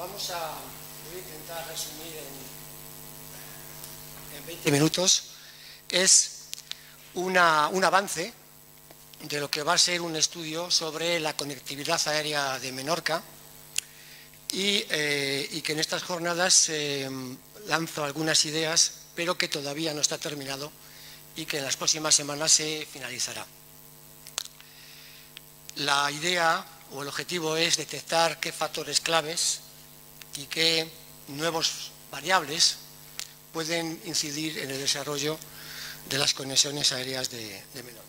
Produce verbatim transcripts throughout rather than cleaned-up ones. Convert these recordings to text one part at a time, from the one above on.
vamos a, voy a intentar resumir en, en veinte minutos. Es una, un avance de lo que va a ser un estudio sobre la conectividad aérea de Menorca y, eh, y que en estas jornadas eh, lanzo algunas ideas, pero que todavía no está terminado y que en las próximas semanas se finalizará. La idea o el objetivo es detectar qué factores claves y qué nuevos variables pueden incidir en el desarrollo de las conexiones aéreas de, de Menorca.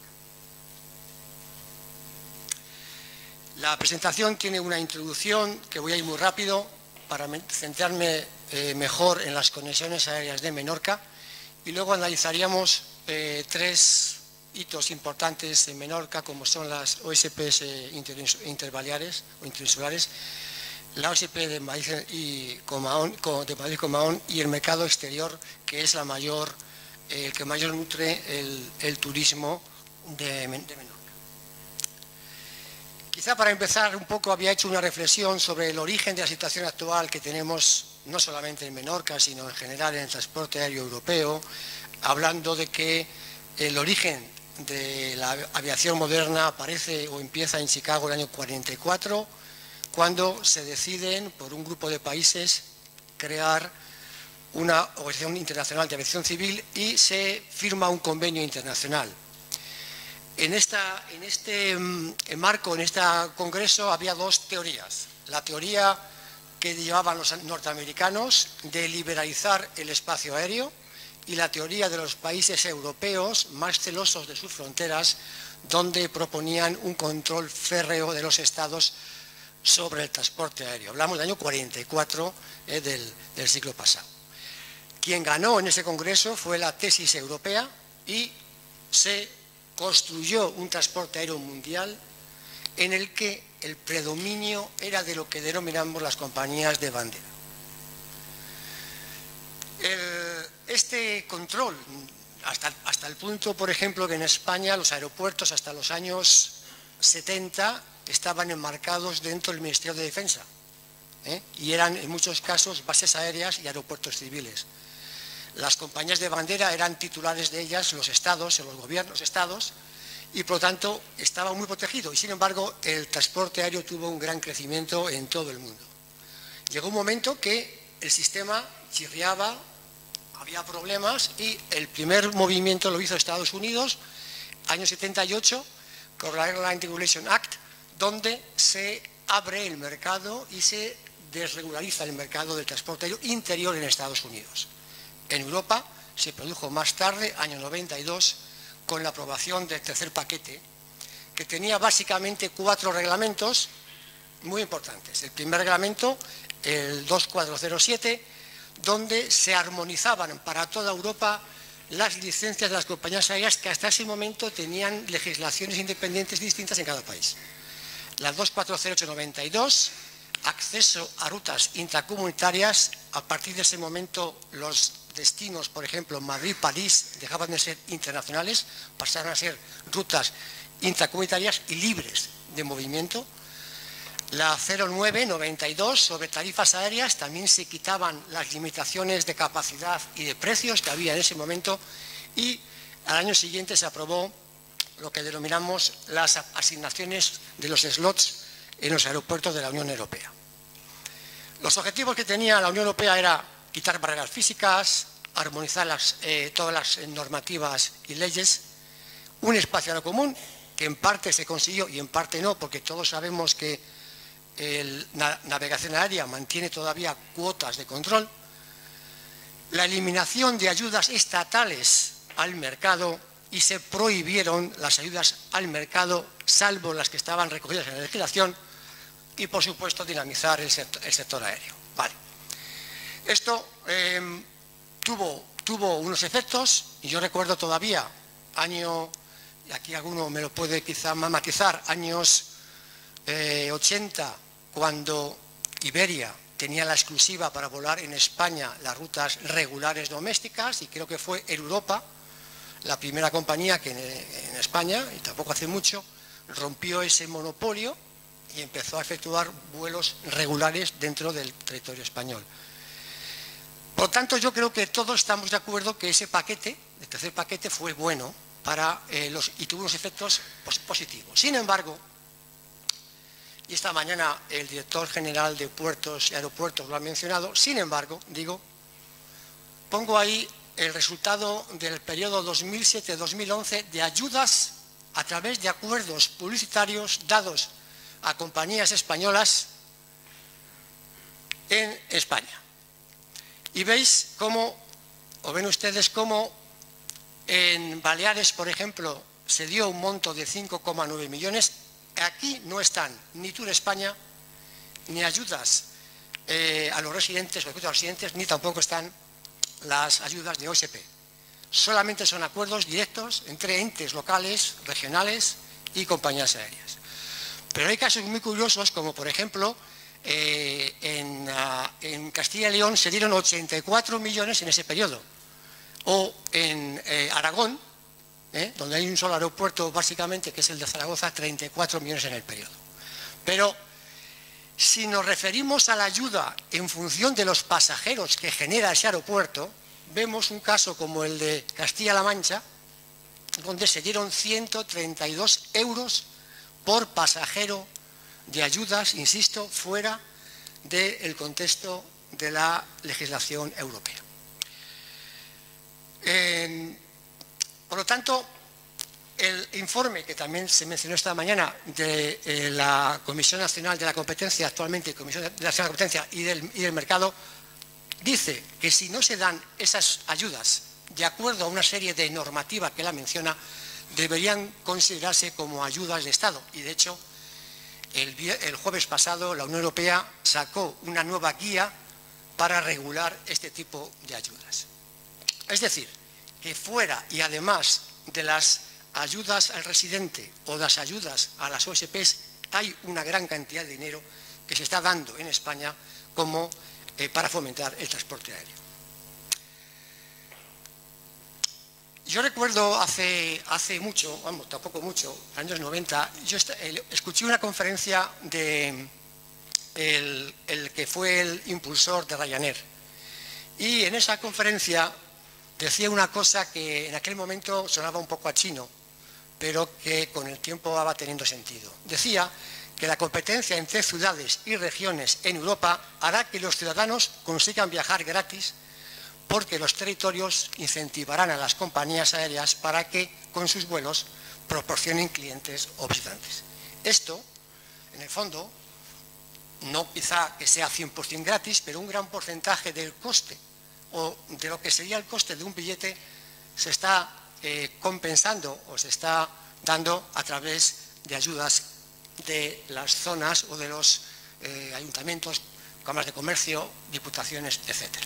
La presentación tiene una introducción que voy a ir muy rápido para centrarme eh, mejor en las conexiones aéreas de Menorca y luego analizaríamos eh, tres hitos importantes en Menorca, como son las O S Ps inter, interbaleares o interinsulares, la O S P de Madrid y Comaón, de Madrid Comaón y el mercado exterior, que es la mayor, eh, el que mayor nutre el, el turismo de, de Menorca. Quizá para empezar un poco había hecho una reflexión sobre el origen de la situación actual que tenemos no solamente en Menorca, sino en general en el transporte aéreo europeo, hablando de que el origen de la aviación moderna aparece o empieza en Chicago en el año cuarenta y cuatro, cuando se deciden por un grupo de países crear una Organización Internacional de Aviación Civil y se firma un convenio internacional. En, esta, en este en marco, en este congreso, había dos teorías. La teoría que llevaban los norteamericanos de liberalizar el espacio aéreo y la teoría de los países europeos más celosos de sus fronteras, donde proponían un control férreo de los estados sobre el transporte aéreo. Hablamos del año cuarenta y cuatro eh, del, del siglo pasado. Quien ganó en ese congreso fue la tesis europea y se construyó un transporte aéreo mundial en el que el predominio era de lo que denominamos las compañías de bandera. El, este control, hasta, hasta el punto, por ejemplo, que en España los aeropuertos hasta los años setenta estaban enmarcados dentro del Ministerio de Defensa, ¿eh? y eran en muchos casos bases aéreas y aeropuertos civiles. Las compañías de bandera eran titulares de ellas los estados, los gobiernos estados, y por lo tanto estaba muy protegido. Y sin embargo, el transporte aéreo tuvo un gran crecimiento en todo el mundo. Llegó un momento que el sistema chirriaba, había problemas, y el primer movimiento lo hizo Estados Unidos, año setenta y ocho, con la Airline Deregulation Act, donde se abre el mercado y se desregulariza el mercado del transporte aéreo interior en Estados Unidos. En Europa se produjo más tarde, año noventa y dos, con la aprobación del tercer paquete, que tenía básicamente cuatro reglamentos muy importantes. El primer reglamento, el dos mil cuatrocientos siete, donde se armonizaban para toda Europa las licencias de las compañías aéreas que hasta ese momento tenían legislaciones independientes distintas en cada país. La dos mil cuatrocientos noventa y dos, acceso a rutas intracomunitarias. A partir de ese momento los destinos, por ejemplo, Madrid-París, dejaban de ser internacionales, pasaron a ser rutas intracomunitarias y libres de movimiento. La cero nueve noventa y dos, sobre tarifas aéreas, también se quitaban las limitaciones de capacidad y de precios que había en ese momento, y al año siguiente se aprobó lo que denominamos las asignaciones de los slots en los aeropuertos de la Unión Europea. Los objetivos que tenía la Unión Europea era quitar barreras físicas, armonizar las, eh, todas las normativas y leyes, un espacio aéreo común, que en parte se consiguió y en parte no, porque todos sabemos que la navegación aérea mantiene todavía cuotas de control, la eliminación de ayudas estatales al mercado y se prohibieron las ayudas al mercado, salvo las que estaban recogidas en la legislación, y por supuesto dinamizar el sector, el sector aéreo. Vale. Esto eh, tuvo, tuvo unos efectos, y yo recuerdo todavía, año, y aquí alguno me lo puede quizá matizar, años eh, ochenta, cuando Iberia tenía la exclusiva para volar en España las rutas regulares domésticas, y creo que fue Europa la primera compañía que en, en España, y tampoco hace mucho, rompió ese monopolio y empezó a efectuar vuelos regulares dentro del territorio español. Por lo tanto, yo creo que todos estamos de acuerdo que ese paquete, el tercer paquete, fue bueno para, eh, los, y tuvo unos efectos positivos. Sin embargo, y esta mañana el director general de Puertos y Aeropuertos lo ha mencionado, sin embargo, digo, pongo ahí el resultado del periodo dos mil siete dos mil once de ayudas a través de acuerdos publicitarios dados a compañías españolas en España. Y veis cómo, o ven ustedes cómo en Baleares, por ejemplo, se dio un monto de cinco coma nueve millones. Aquí no están ni Tour España, ni ayudas eh, a los residentes, o a los residentes, ni tampoco están las ayudas de O S P. Solamente son acuerdos directos entre entes locales, regionales y compañías aéreas. Pero hay casos muy curiosos, como por ejemplo, eh, en, uh, en Castilla y León se dieron ochenta y cuatro millones en ese periodo. O en eh, Aragón, eh, donde hay un solo aeropuerto básicamente, que es el de Zaragoza, treinta y cuatro millones en el periodo. Pero si nos referimos a la ayuda en función de los pasajeros que genera ese aeropuerto, vemos un caso como el de Castilla-La Mancha, donde se dieron ciento treinta y dos euros por pasajero de ayudas, insisto, fuera del contexto de la legislación europea. Eh, por lo tanto, el informe que también se mencionó esta mañana de eh, la Comisión Nacional de la Competencia, actualmente Comisión Nacional de la Competencia y del, y del Mercado, dice que si no se dan esas ayudas de acuerdo a una serie de normativas que la menciona, deberían considerarse como ayudas de Estado. Y de hecho, el, el jueves pasado la Unión Europea sacó una nueva guía para regular este tipo de ayudas. Es decir, que fuera y además de las ayudas al residente o las ayudas a las O S Pes, hay una gran cantidad de dinero que se está dando en España como eh, para fomentar el transporte aéreo. Yo recuerdo hace, hace mucho, vamos, tampoco mucho, años noventa, yo escuché una conferencia de el, el que fue el impulsor de Ryanair. Y en esa conferencia decía una cosa que en aquel momento sonaba un poco a chino, pero que con el tiempo va teniendo sentido. Decía que la competencia entre ciudades y regiones en Europa hará que los ciudadanos consigan viajar gratis, porque los territorios incentivarán a las compañías aéreas para que con sus vuelos proporcionen clientes o visitantes. Esto, en el fondo, no quizá que sea cien por cien gratis, pero un gran porcentaje del coste o de lo que sería el coste de un billete se está eh, compensando o se está dando a través de ayudas de las zonas o de los eh, ayuntamientos, cámaras de comercio, diputaciones, etcétera.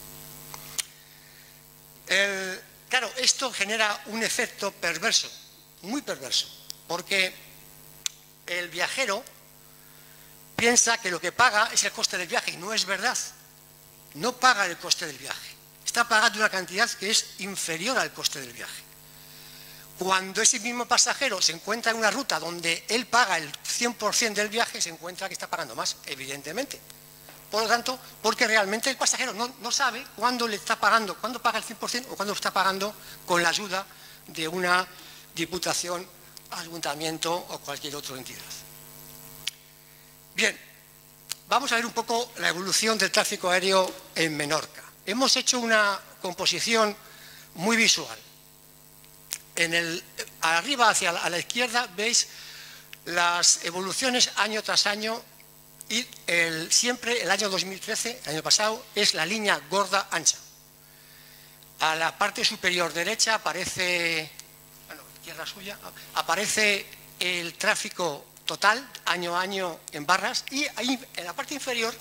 El, claro, esto genera un efecto perverso, muy perverso, porque el viajero piensa que lo que paga es el coste del viaje, y no es verdad. No paga el coste del viaje, está pagando una cantidad que es inferior al coste del viaje. Cuando ese mismo pasajero se encuentra en una ruta donde él paga el cien por cien del viaje, se encuentra que está pagando más, evidentemente. Por lo tanto, porque realmente el pasajero no, no sabe cuándo le está pagando, cuándo paga el cien por cien o cuándo está pagando con la ayuda de una diputación, ayuntamiento o cualquier otra entidad. Bien, vamos a ver un poco la evolución del tráfico aéreo en Menorca. Hemos hecho una composición muy visual. En el, arriba hacia la, a la izquierda veis las evoluciones año tras año. Y el, siempre el año dos mil trece, el año pasado, es la línea gorda ancha. A la parte superior derecha aparece, bueno, izquierda suya, aparece el tráfico total, año a año en barras, y ahí en la parte inferior,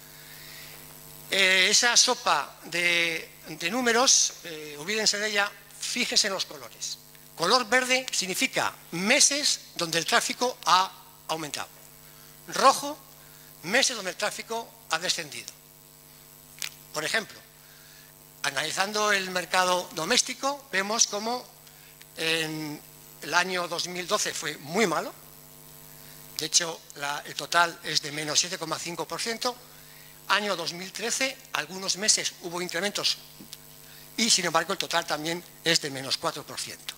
eh, esa sopa de, de números, eh, olvídense de ella, fíjense en los colores. Color verde significa meses donde el tráfico ha aumentado. Rojo, meses donde el tráfico ha descendido. Por ejemplo, analizando el mercado doméstico, vemos cómo en el año dos mil doce fue muy malo de hecho la, el total es de menos siete coma cinco por ciento. Año dos mil trece, algunos meses hubo incrementos y sin embargo el total también es de menos cuatro por ciento.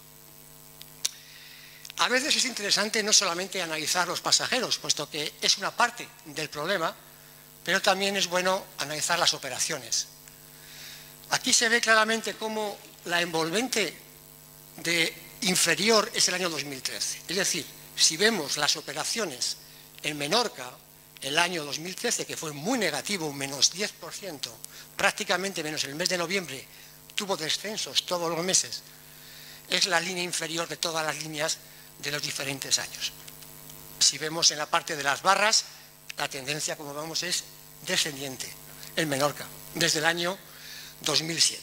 A veces es interesante no solamente analizar los pasajeros, puesto que es una parte del problema, pero también es bueno analizar las operaciones. Aquí se ve claramente cómo la envolvente de inferior es el año dos mil trece. Es decir, si vemos las operaciones en Menorca el año dos mil trece, que fue muy negativo, un menos diez por ciento, prácticamente menos el mes de noviembre, tuvo descensos todos los meses, es la línea inferior de todas las líneas de los diferentes años. Si vemos en la parte de las barras, la tendencia, como vemos, es descendiente en Menorca, desde el año dos mil siete.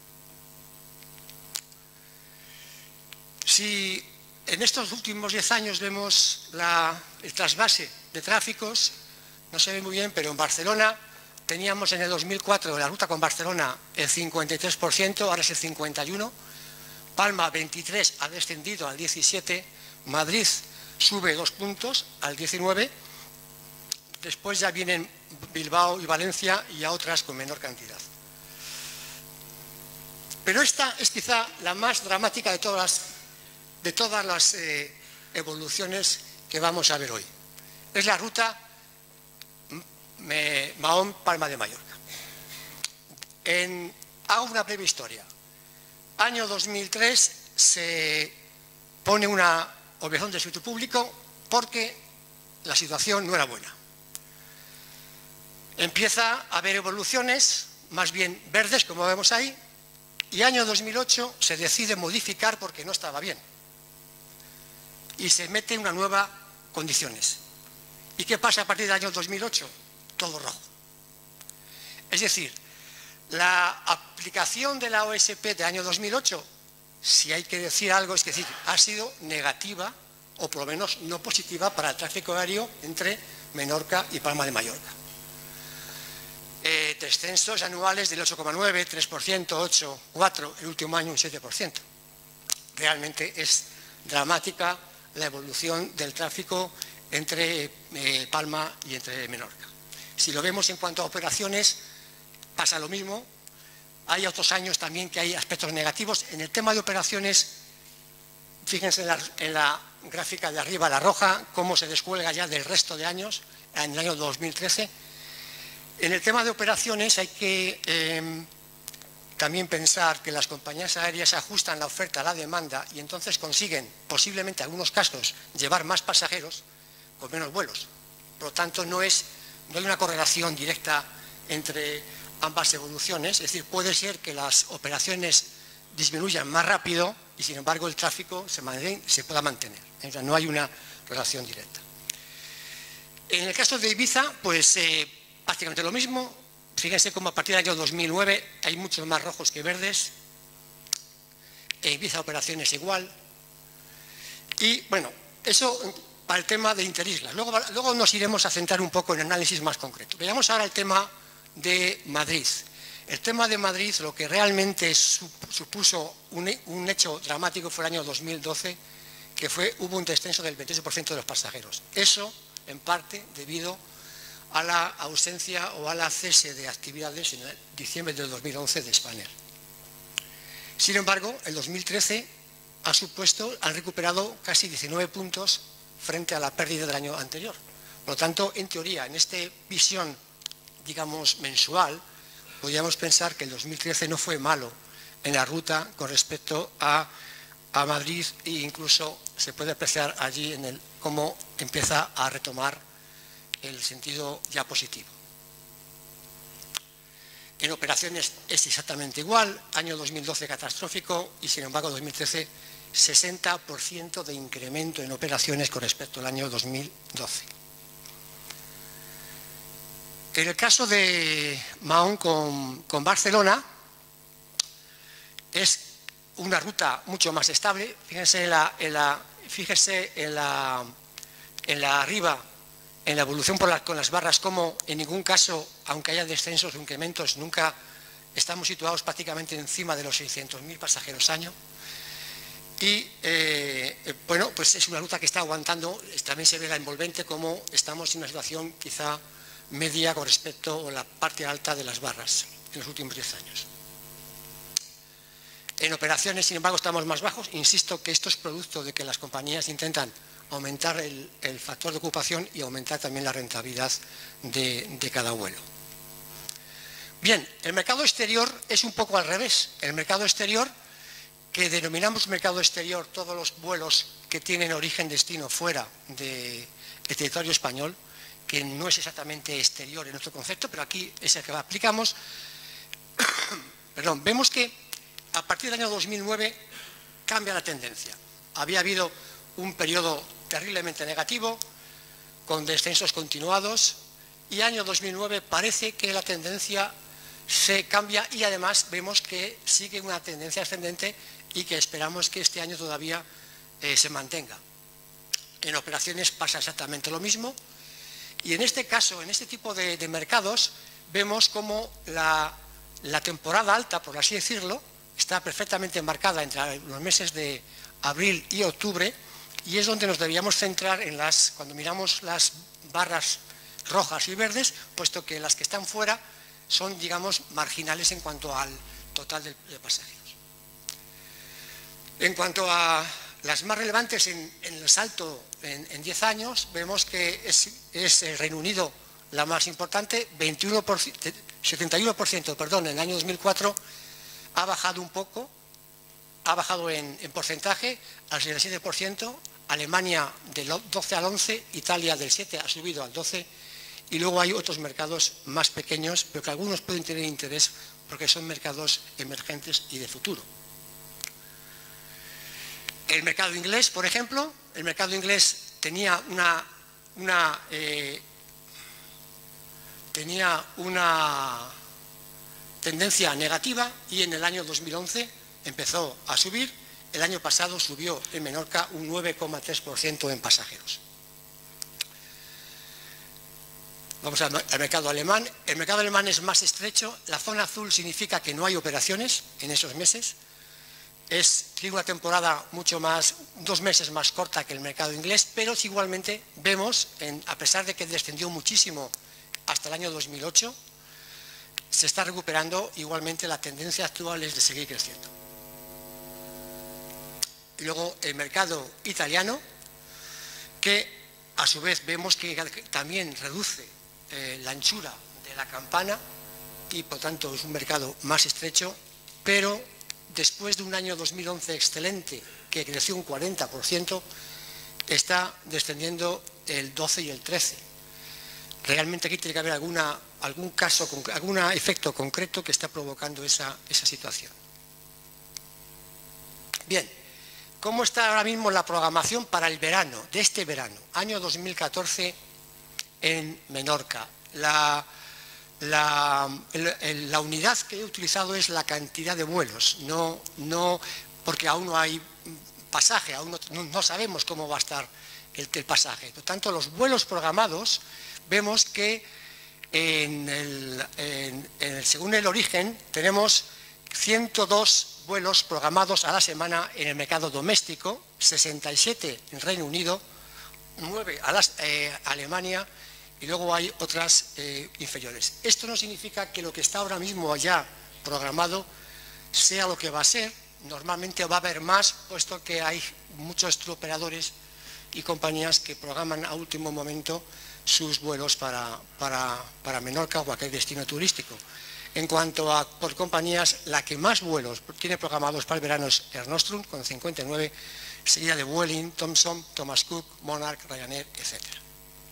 Si en estos últimos diez años vemos la, el trasvase de tráficos, no se ve muy bien, pero en Barcelona teníamos en el dos mil cuatro la ruta con Barcelona el cincuenta y tres por ciento, ahora es el cincuenta y uno por ciento, Palma veintitrés ha descendido al diecisiete por ciento, Madrid sube dos puntos al diecinueve por ciento, después ya vienen Bilbao y Valencia y a otras con menor cantidad. Pero esta es quizá la más dramática de todas las, de todas las eh, evoluciones que vamos a ver hoy. Es la ruta Mahón-Palma de Mallorca. En, hago una breve historia. Año dos mil tres se pone una objeción de servicio público porque la situación no era buena. Empieza a haber evoluciones, más bien verdes, como vemos ahí, y año dos mil ocho se decide modificar porque no estaba bien. Y se mete una nueva condiciones. ¿Y qué pasa a partir del año dos mil ocho? Todo rojo. Es decir, la aplicación de la O S P del año dos mil ocho, si hay que decir algo, es decir, ha sido negativa, o por lo menos no positiva, para el tráfico aéreo entre Menorca y Palma de Mallorca. Eh, descensos anuales del ocho coma nueve, tres por ciento, ocho, cuatro, el último año un siete por ciento. Realmente es dramática la evolución del tráfico entre eh, Palma y entre Menorca. Si lo vemos en cuanto a operaciones, pasa lo mismo. Hay otros años también que hay aspectos negativos. En el tema de operaciones, fíjense en la, en la gráfica de arriba, la roja, cómo se descuelga ya del resto de años, en el año dos mil trece. En el tema de operaciones hay que eh, también pensar que las compañías aéreas ajustan la oferta a la demanda y entonces consiguen, posiblemente en algunos casos, llevar más pasajeros con menos vuelos. Por lo tanto, no, es, no hay una correlación directa entre ambas evoluciones, es decir, puede ser que las operaciones disminuyan más rápido y sin embargo el tráfico se, se pueda mantener. O sea, no hay una relación directa. En el caso de Ibiza, pues eh, prácticamente lo mismo. Fíjense cómo a partir del año dos mil nueve hay muchos más rojos que verdes. En Ibiza operaciones igual. Y bueno, eso para el tema de interislas. Luego, luego nos iremos a centrar un poco en análisis más concreto. Veamos ahora el tema de Madrid. El tema de Madrid, lo que realmente supuso un, un hecho dramático fue el año dos mil doce, que fue, hubo un descenso del veintiocho por ciento de los pasajeros. Eso, en parte, debido a la ausencia o a la cese de actividades en diciembre del dos mil once de Spanair. Sin embargo, el dos mil trece ha supuesto, han recuperado casi diecinueve puntos frente a la pérdida del año anterior. Por lo tanto, en teoría, en esta visión, digamos, mensual, podríamos pensar que el dos mil trece no fue malo en la ruta con respecto a, a Madrid e incluso se puede apreciar allí en el, cómo empieza a retomar el sentido ya positivo. En operaciones es exactamente igual, año dos mil doce catastrófico y sin embargo dos mil trece sesenta por ciento de incremento en operaciones con respecto al año dos mil doce. En el caso de Mahón con, con Barcelona es una ruta mucho más estable. Fíjense en la, en la, fíjense en la, en la arriba, en la evolución por la, con las barras, como en ningún caso, aunque haya descensos o incrementos, nunca estamos situados prácticamente encima de los seiscientos mil pasajeros año. y eh, bueno, pues es una ruta que está aguantando. También se ve la envolvente como estamos en una situación quizá media con respecto a la parte alta de las barras en los últimos diez años. En operaciones, sin embargo, estamos más bajos. Insisto que esto es producto de que las compañías intentan aumentar el, el factor de ocupación y aumentar también la rentabilidad de, de cada vuelo. Bien, el mercado exterior es un poco al revés. El mercado exterior, que denominamos mercado exterior todos los vuelos que tienen origen-destino fuera del territorio español, que no es exactamente exterior en nuestro concepto, pero aquí es el que aplicamos. Perdón, vemos que a partir del año dos mil nueve cambia la tendencia. Había habido un periodo terriblemente negativo, con descensos continuados, y año dos mil nueve parece que la tendencia se cambia y además vemos que sigue una tendencia ascendente y que esperamos que este año todavía eh, se mantenga. En operaciones pasa exactamente lo mismo, y en este caso, en este tipo de, de mercados, vemos como la, la temporada alta, por así decirlo, está perfectamente marcada entre los meses de abril y octubre, y es donde nos debíamos centrar en las, cuando miramos las barras rojas y verdes, puesto que las que están fuera son, digamos, marginales en cuanto al total de, de pasajeros. En cuanto a las más relevantes en, en el salto en, en diez años, vemos que es, es el Reino Unido la más importante, veintiuno por ciento, setenta y uno por ciento, perdón, en el año dos mil cuatro ha bajado un poco, ha bajado en, en porcentaje al setenta y siete por ciento, Alemania del doce al once, Italia del siete ha subido al doce, y luego hay otros mercados más pequeños, pero que algunos pueden tener interés porque son mercados emergentes y de futuro. El mercado inglés, por ejemplo, el mercado inglés tenía una, una, eh, tenía una tendencia negativa y en el año dos mil once empezó a subir. El año pasado subió en Menorca un nueve coma tres por ciento en pasajeros. Vamos al, al mercado alemán. El mercado alemán es más estrecho. La zona azul significa que no hay operaciones en esos meses. Es, tiene una temporada mucho más, dos meses más corta que el mercado inglés, pero igualmente vemos, en, a pesar de que descendió muchísimo hasta el año dos mil ocho, se está recuperando. Igualmente la tendencia actual es de seguir creciendo. Y luego el mercado italiano, que a su vez vemos que también reduce eh, la anchura de la campana y por tanto es un mercado más estrecho, pero después de un año dos mil once excelente, que creció un cuarenta por ciento, está descendiendo el doce y el trece. Realmente aquí tiene que haber alguna, algún caso, algún efecto concreto que está provocando esa, esa situación. Bien, ¿cómo está ahora mismo la programación para el verano, de este verano, año dos mil catorce en Menorca? La... La, el, la unidad que he utilizado es la cantidad de vuelos, no, no porque aún no hay pasaje, aún no, no sabemos cómo va a estar el, el pasaje. Por tanto, los vuelos programados, vemos que en el, en, en el, según el origen tenemos ciento dos vuelos programados a la semana en el mercado doméstico, sesenta y siete en Reino Unido, nueve a las, eh, Alemania, y luego hay otras eh, inferiores. Esto no significa que lo que está ahora mismo ya programado sea lo que va a ser. Normalmente va a haber más, puesto que hay muchos operadores y compañías que programan a último momento sus vuelos para, para, para Menorca o cualquier destino turístico. En cuanto a por compañías, la que más vuelos tiene programados para el verano es Air Nostrum, con cincuenta y nueve, seguida de Vueling, Thomson, Thomas Cook, Monarch, Ryanair, etcétera.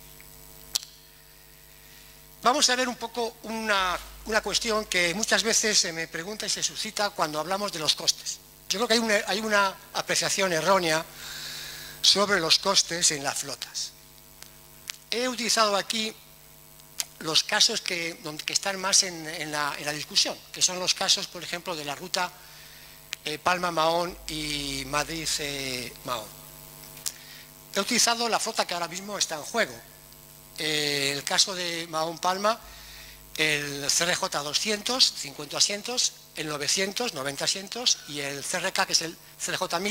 Vamos a ver un poco una, una cuestión que muchas veces se me pregunta y se suscita cuando hablamos de los costes. Yo creo que hay una, hay una apreciación errónea sobre los costes en las flotas. He utilizado aquí los casos que, que están más en, en, la, en la discusión, que son los casos, por ejemplo, de la ruta eh, Palma-Mahón y Madrid-Mahón. He utilizado la flota que ahora mismo está en juego. Eh, el caso de Mahón-Palma, el C R J doscientos, cincuenta asientos, el novecientos, noventa asientos, y el C R K, que es el C R J mil,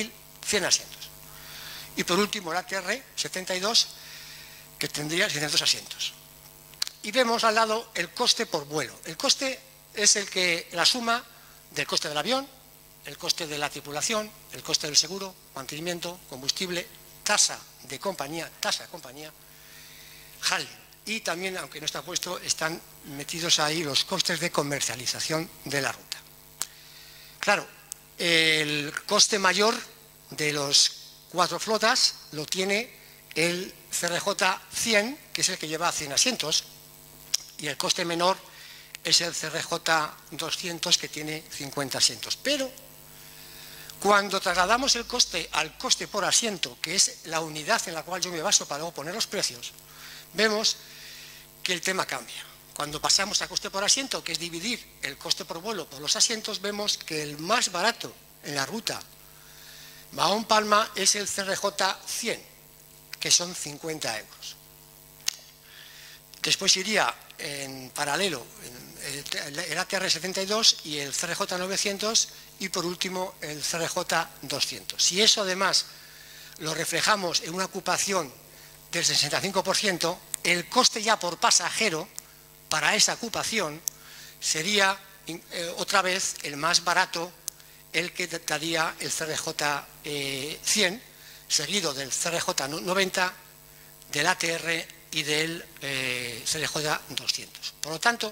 cien asientos. Y por último el A T R setenta y dos, que tendría seiscientos asientos. Y vemos al lado el coste por vuelo. El coste es el que, la suma del coste del avión, el coste de la tripulación, el coste del seguro, mantenimiento, combustible, tasa de compañía, tasa de compañía, handling. Y también, aunque no está puesto, están metidos ahí los costes de comercialización de la ruta. Claro, el coste mayor de los cuatro flotas lo tiene el C R J cien, que es el que lleva cien asientos, y el coste menor es el C R J doscientos, que tiene cincuenta asientos. Pero cuando trasladamos el coste al coste por asiento, que es la unidad en la cual yo me baso para luego poner los precios, vemos que el tema cambia. Cuando pasamos a coste por asiento, que es dividir el coste por vuelo por los asientos, vemos que el más barato en la ruta Mahón-Palma es el C R J cien, que son cincuenta euros. Después iría en paralelo el A T R setenta y dos y el C R J novecientos, y por último el C R J doscientos. Si eso además lo reflejamos en una ocupación del sesenta y cinco por ciento, el coste ya por pasajero para esa ocupación sería eh, otra vez el más barato, el que daría el C R J cien, seguido del C R J noventa, del A T R y del eh, C R J doscientos. Por lo tanto,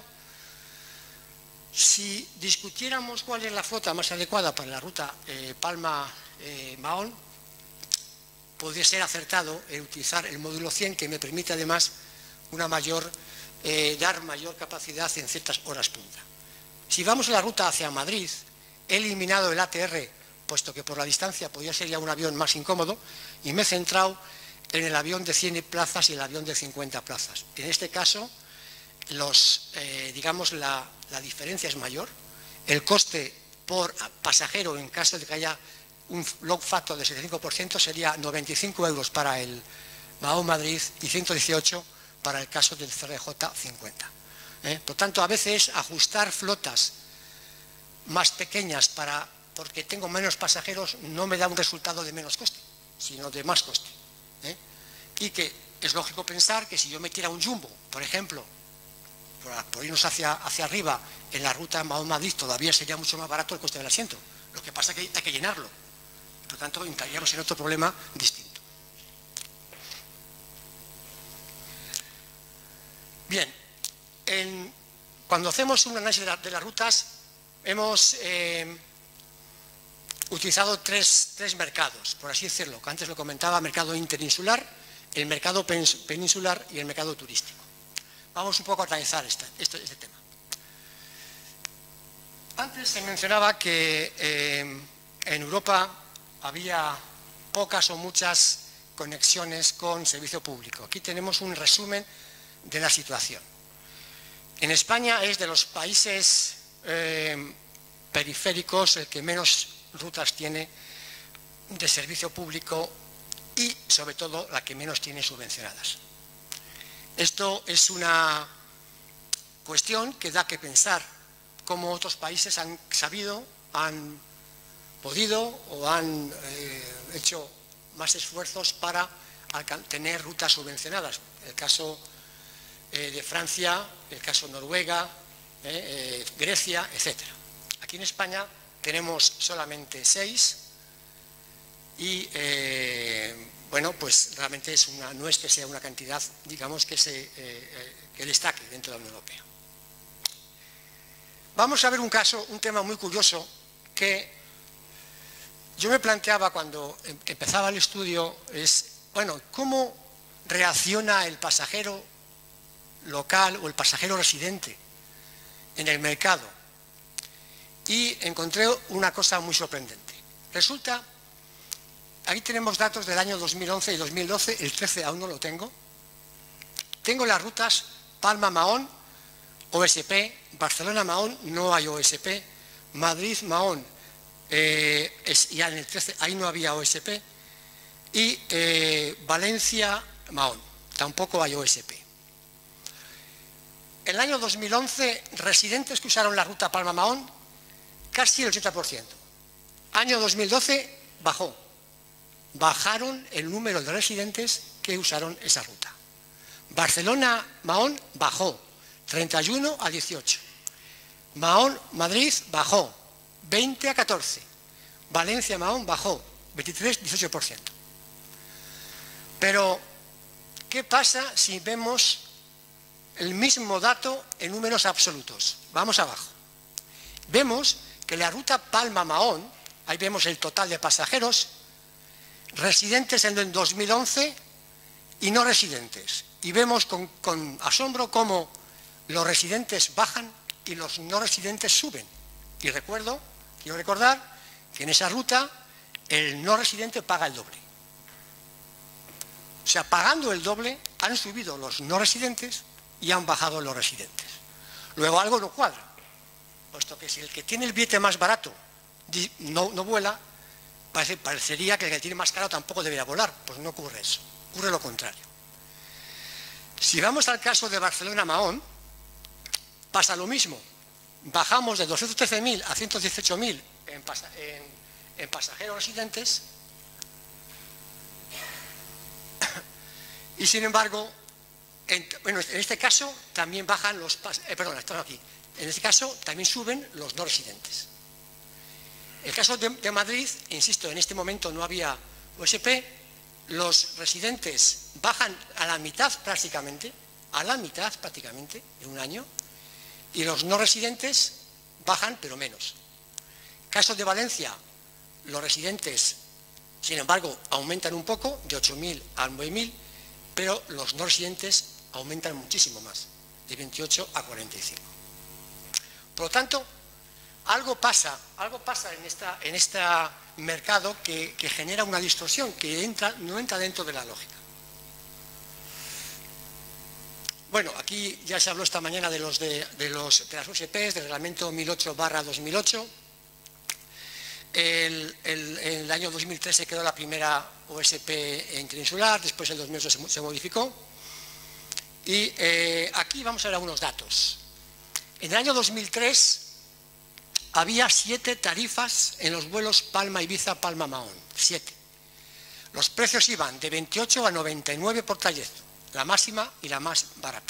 si discutiéramos cuál es la flota más adecuada para la ruta eh, Palma-Mahón, eh, podría ser acertado el utilizar el módulo cien, que me permite además una mayor, eh, dar mayor capacidad en ciertas horas punta. Si vamos a la ruta hacia Madrid, he eliminado el A T R, puesto que por la distancia podría ser ya un avión más incómodo, y me he centrado en el avión de cien plazas y el avión de cincuenta plazas. En este caso, los, eh, digamos, la, la diferencia es mayor. El coste por pasajero, en caso de que haya un load factor de setenta y cinco por ciento, sería noventa y cinco euros para el Mahón-Madrid y ciento dieciocho para el caso del C R J cincuenta. ¿Eh? Por tanto, a veces ajustar flotas más pequeñas para, porque tengo menos pasajeros, no me da un resultado de menos coste, sino de más coste. ¿Eh? Y que es lógico pensar que si yo metiera un jumbo, por ejemplo, por, por irnos hacia, hacia arriba en la ruta Mahón-Madrid, todavía sería mucho más barato el coste del asiento. Lo que pasa es que hay que llenarlo. Por lo tanto, entraríamos en otro problema distinto. Bien, en, cuando hacemos un análisis de, la, de las rutas, hemos eh, utilizado tres, tres mercados, por así decirlo, que antes lo comentaba: mercado interinsular, el mercado peninsular y el mercado turístico. Vamos un poco a analizar este, este, este tema. Antes se mencionaba que eh, en Europa había pocas o muchas conexiones con servicio público. Aquí tenemos un resumen de la situación. En España es de los países eh, periféricos el que menos rutas tiene de servicio público y, sobre todo, la que menos tiene subvencionadas. Esto es una cuestión que da que pensar cómo otros países han sabido, han podido o han eh, hecho más esfuerzos para tener rutas subvencionadas. El caso eh, de Francia, el caso Noruega, eh, eh, Grecia, etcétera. Aquí en España tenemos solamente seis y, eh, bueno, pues realmente es una, no es que sea una cantidad, digamos, que, se, eh, eh, que destaque dentro de la Unión Europea. Vamos a ver un caso, un tema muy curioso que yo me planteaba cuando empezaba el estudio, es, bueno, ¿cómo reacciona el pasajero local o el pasajero residente en el mercado? Y encontré una cosa muy sorprendente. Resulta, ahí tenemos datos del año dos mil once y dos mil doce, el trece aún no lo tengo. Tengo las rutas Palma-Mahón, O S P, Barcelona-Mahón, no hay O S P, Madrid-Mahón, eh, ya en el trece, ahí no había O S P, y eh, Valencia-Mahón, tampoco hay O S P. En el año dos mil once, residentes que usaron la ruta Palma-Mahón, casi el ochenta por ciento. Año dos mil doce, bajó. bajaron el número de residentes que usaron esa ruta. Barcelona-Mahón bajó treinta y uno a dieciocho. Mahón-Madrid bajó veinte a catorce. Valencia-Mahón bajó veintitrés a dieciocho por ciento. Pero, ¿qué pasa si vemos el mismo dato en números absolutos? Vamos abajo. Vemos que la ruta Palma-Mahón, ahí vemos el total de pasajeros, residentes en el dos mil once y no residentes. Y vemos con, con asombro cómo los residentes bajan y los no residentes suben. Y recuerdo, quiero recordar, que en esa ruta el no residente paga el doble. O sea, pagando el doble han subido los no residentes y han bajado los residentes. Luego algo no cuadra, puesto que si el que tiene el billete más barato no, no vuela, parece, parecería que el que tiene más caro tampoco debería volar. Pues no ocurre eso, ocurre lo contrario. Si vamos al caso de Barcelona-Mahón, pasa lo mismo. Bajamos de doscientos trece mil a ciento dieciocho mil en, pasa, en, en pasajeros residentes y sin embargo, en, bueno, en este caso también bajan los, eh, perdón, estamos aquí, en este caso también suben los no residentes. El caso de, de Madrid, insisto, en este momento no había U S P, los residentes bajan a la mitad prácticamente, a la mitad prácticamente en un año, y los no residentes bajan pero menos. Caso de Valencia, los residentes, sin embargo, aumentan un poco, de ocho mil a nueve mil, pero los no residentes aumentan muchísimo más, de veintiocho a cuarenta y cinco. Por lo tanto, algo pasa, algo pasa en esta, en este mercado que, que genera una distorsión, que entra, no entra dentro de la lógica. Bueno, aquí ya se habló esta mañana de, los de, de, los, de las U S P, del reglamento mil ocho barra dos mil ocho. El, el, en el año dos mil tres se quedó la primera U S P interinsular, después en el dos mil ocho se, se modificó. Y eh, aquí vamos a ver algunos datos. En el año dos mil tres había siete tarifas en los vuelos Palma-Ibiza, Palma-Mahón. Siete. Los precios iban de veintiocho a noventa y nueve por trayecto, la máxima y la más barata.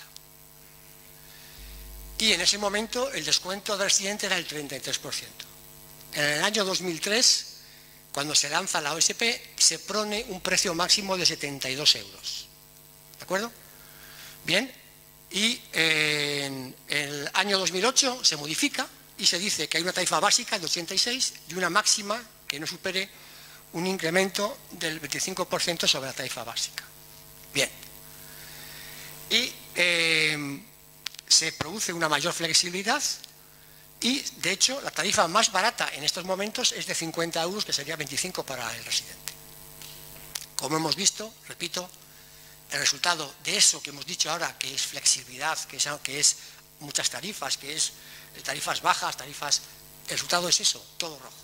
Y en ese momento el descuento del residente era el treinta y tres por ciento. En el año dos mil tres, cuando se lanza la U S P, se pone un precio máximo de setenta y dos euros. ¿De acuerdo? Bien, y eh, en el año dos mil ocho se modifica y se dice que hay una tarifa básica de ochenta y seis y una máxima que no supere un incremento del veinticinco por ciento sobre la tarifa básica. Bien. Y eh, se produce una mayor flexibilidad y, de hecho, la tarifa más barata en estos momentos es de cincuenta euros, que sería veinticinco para el residente. Como hemos visto, repito, el resultado de eso que hemos dicho ahora, que es flexibilidad, que es, que es muchas tarifas, que es tarifas bajas, tarifas... El resultado es eso, todo rojo.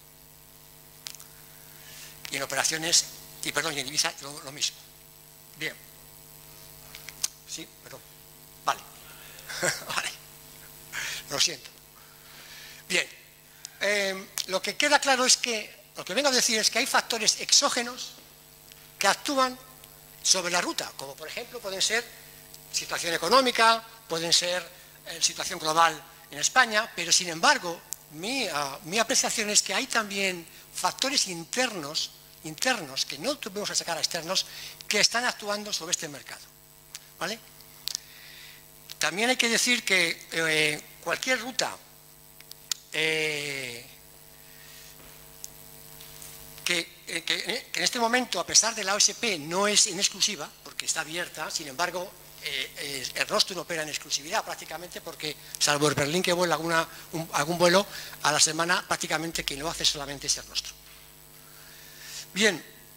Y en operaciones, y perdón, y en Ibiza lo, lo mismo. Bien. Sí, perdón. Vale. Vale. Lo siento. Bien. Eh, lo que queda claro es que, lo que vengo a decir es que hay factores exógenos que actúan sobre la ruta, como por ejemplo pueden ser situación económica, pueden ser eh, situación global en España, pero sin embargo, mi, uh, mi apreciación es que hay también factores internos, internos, que no tuvimos que sacar a externos, que están actuando sobre este mercado. ¿Vale? También hay que decir que eh, cualquier ruta eh, que, eh, que, que en este momento, a pesar de la O S P, no es en exclusiva, porque está abierta, sin embargo, Eh, eh, el rostro no opera en exclusividad prácticamente, porque salvo el Berlín que vuela alguna, un, algún vuelo a la semana, prácticamente quien lo hace solamente es el rostro. Bien,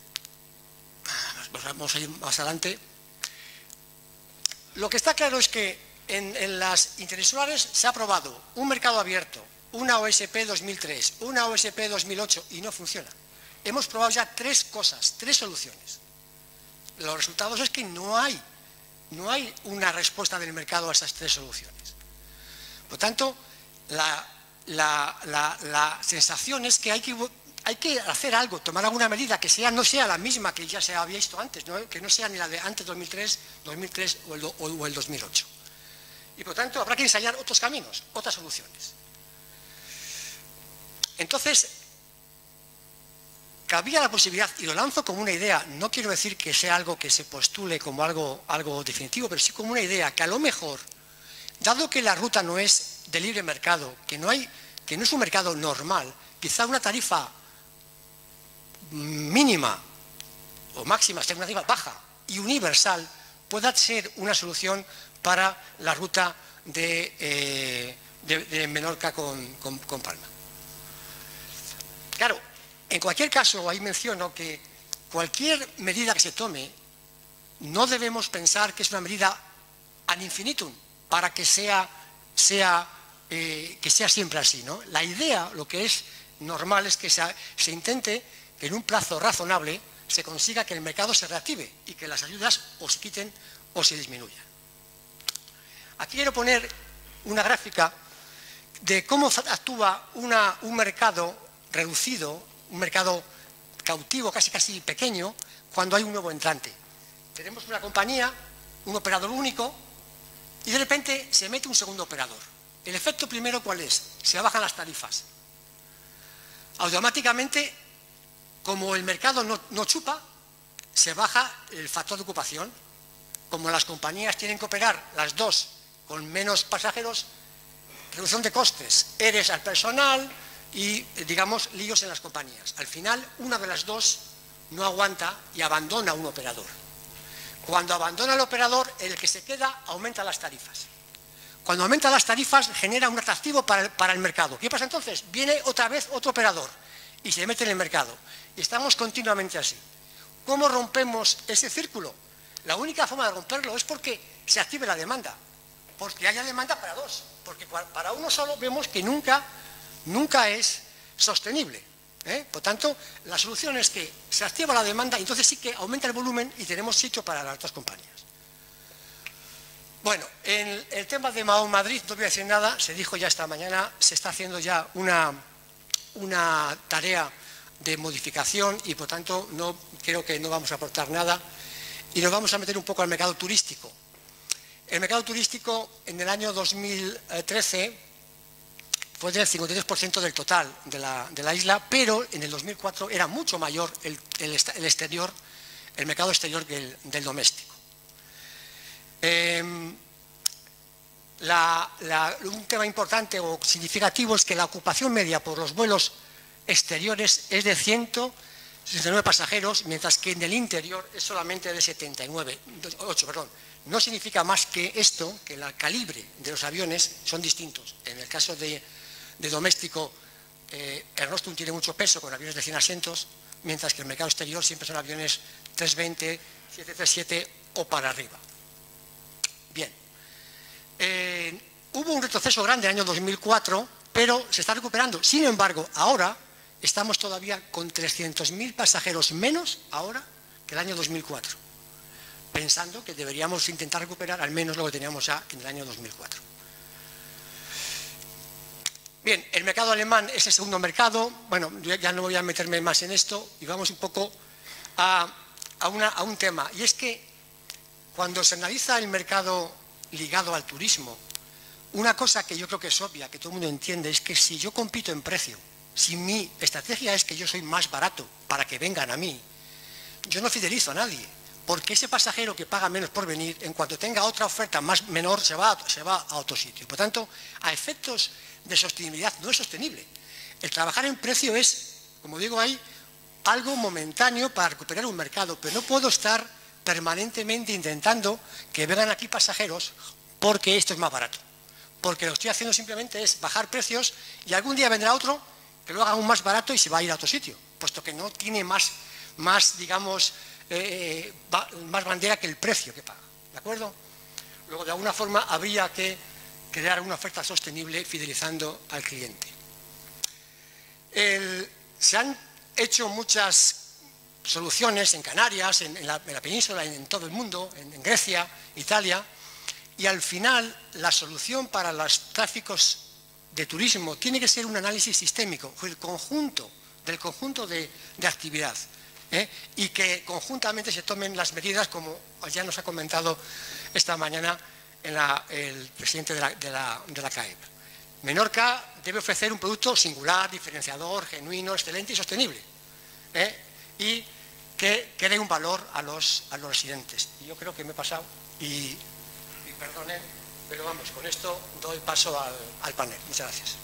vamos a ir más adelante. Lo que está claro es que en, en las interinsulares se ha aprobado un mercado abierto, una O S P dos mil tres, una O S P dos mil ocho y no funciona. Hemos probado ya tres cosas, tres soluciones. Los resultados es que no hay No hay una respuesta del mercado a esas tres soluciones. Por tanto, la, la, la, la sensación es que hay que hay que hacer algo, tomar alguna medida que sea, no sea la misma que ya se había visto antes, ¿no? Que no sea ni la de antes dos mil tres, dos mil tres o el, o el dos mil ocho. Y por tanto habrá que ensayar otros caminos, otras soluciones. Entonces, cabía la posibilidad, y lo lanzo como una idea, no quiero decir que sea algo que se postule como algo, algo definitivo, pero sí como una idea, que a lo mejor, dado que la ruta no es de libre mercado, que no, hay, que no es un mercado normal, quizá una tarifa mínima o máxima, una tarifa baja y universal, pueda ser una solución para la ruta de, eh, de, de Menorca con, con, con Palma. Claro, en cualquier caso, ahí menciono que cualquier medida que se tome, no debemos pensar que es una medida ad infinitum, para que sea, sea, eh, que sea siempre así, ¿no? La idea, lo que es normal, es que se, se intente que en un plazo razonable se consiga que el mercado se reactive y que las ayudas o se quiten o se disminuyan. Aquí quiero poner una gráfica de cómo actúa una, un mercado reducido, un mercado cautivo, casi casi pequeño, cuando hay un nuevo entrante. Tenemos una compañía, un operador único, y de repente se mete un segundo operador. El efecto primero, ¿cuál es? Se bajan las tarifas. Automáticamente, como el mercado no, no chupa, se baja el factor de ocupación. Como las compañías tienen que operar las dos con menos pasajeros, reducción de costes, eres al personal y, digamos, líos en las compañías. Al final, una de las dos no aguanta y abandona un operador. Cuando abandona el operador, el que se queda aumenta las tarifas. Cuando aumenta las tarifas, genera un atractivo para el, para el mercado. ¿Qué pasa entonces? Viene otra vez otro operador y se mete en el mercado. Y estamos continuamente así. ¿Cómo rompemos ese círculo? La única forma de romperlo es porque se active la demanda. Porque haya demanda para dos. Porque para uno solo vemos que nunca, nunca es sostenible. ¿eh? Por tanto, la solución es que se activa la demanda y entonces sí que aumenta el volumen y tenemos sitio para las otras compañías. Bueno, en el tema de Mahón Madrid no voy a decir nada, se dijo ya esta mañana, se está haciendo ya una, una tarea de modificación y por tanto no, creo que no vamos a aportar nada y nos vamos a meter un poco al mercado turístico. El mercado turístico en el año dos mil trece fue del cincuenta y dos por ciento del total de la, de la isla, pero en el dos mil cuatro era mucho mayor el, el, el exterior, el mercado exterior que el del doméstico. Eh, la, la, un tema importante o significativo es que la ocupación media por los vuelos exteriores es de ciento sesenta y nueve pasajeros, mientras que en el interior es solamente de setenta y nueve, ocho, perdón. No significa más que esto, que el calibre de los aviones son distintos. En el caso de, de doméstico, eh, el Nostrum tiene mucho peso con aviones de cien asientos, mientras que el mercado exterior siempre son aviones trescientos veinte, setecientos treinta y siete o para arriba. Bien, eh, hubo un retroceso grande en el año dos mil cuatro, pero se está recuperando. Sin embargo, ahora estamos todavía con trescientos mil pasajeros menos ahora que el año dos mil cuatro, pensando que deberíamos intentar recuperar al menos lo que teníamos ya en el año dos mil cuatro. Bien, el mercado alemán es el segundo mercado. Bueno, yo ya no voy a meterme más en esto y vamos un poco a, a, una, a un tema, y es que cuando se analiza el mercado ligado al turismo, una cosa que yo creo que es obvia, que todo el mundo entiende, es que si yo compito en precio, si mi estrategia es que yo soy más barato para que vengan a mí, yo no fidelizo a nadie, porque ese pasajero que paga menos por venir, en cuanto tenga otra oferta más menor, se va, se va a otro sitio. Por tanto, a efectos de sostenibilidad no es sostenible. El trabajar en precio es, como digo ahí, algo momentáneo para recuperar un mercado, pero no puedo estar permanentemente intentando que vengan aquí pasajeros porque esto es más barato. Porque lo que estoy haciendo simplemente es bajar precios y algún día vendrá otro que lo haga aún más barato y se va a ir a otro sitio, puesto que no tiene más, más digamos, eh, más bandera que el precio que paga. ¿De acuerdo? Luego, de alguna forma, habría que crear una oferta sostenible fidelizando al cliente. El, se han hecho muchas soluciones en Canarias, en, en, la, en la península, en, en todo el mundo, en, en Grecia, Italia, y al final la solución para los tráficos de turismo tiene que ser un análisis sistémico, el conjunto del conjunto de, de actividad, ¿eh? y que conjuntamente se tomen las medidas, como ya nos ha comentado esta mañana en la, el presidente de la, de la, de la C A E P. Menorca debe ofrecer un producto singular, diferenciador, genuino, excelente y sostenible, ¿eh? y que, que dé un valor a los, a los residentes. Y yo creo que me he pasado y, y perdonen, pero vamos, con esto doy paso al, al panel. Muchas gracias.